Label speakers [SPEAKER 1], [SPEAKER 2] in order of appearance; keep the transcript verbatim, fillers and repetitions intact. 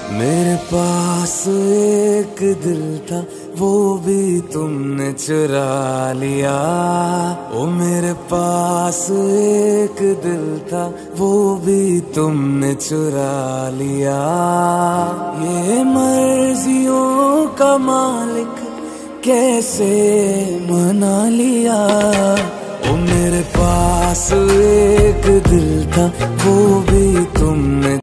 [SPEAKER 1] मेरे पास एक दिल था, वो भी तुमने चुरा लिया। ओ मेरे पास एक दिल था, वो भी तुमने चुरा लिया। ये मर्जियों का मालिक कैसे मना लिया। ओ मेरे पास एक दिल था, वो भी तुमने